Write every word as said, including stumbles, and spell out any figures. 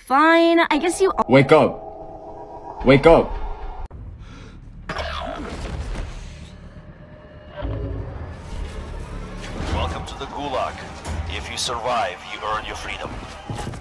Fine, I guess you- Wake up! Wake up! Welcome to the Gulag. If you survive, you earn your freedom.